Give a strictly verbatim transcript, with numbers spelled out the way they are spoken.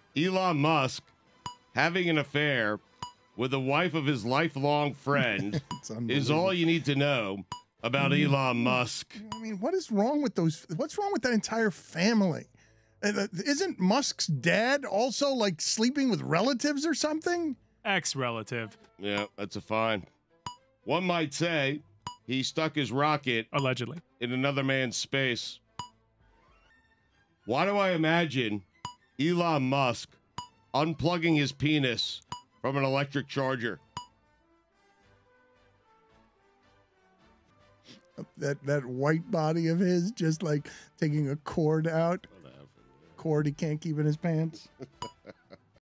Elon Musk having an affair with the wife of his lifelong friend is all you need to know about Elon Musk. I mean, what is wrong with those? What's wrong with that entire family? Uh, Isn't Musk's dad also like sleeping with relatives or something? Ex-relative. Yeah, that's a fine. One might say he stuck his rocket allegedly in another man's space. Why do I imagine Elon Musk unplugging his penis from an electric charger? That that white body of his just like taking a cord out. Cord he can't keep in his pants.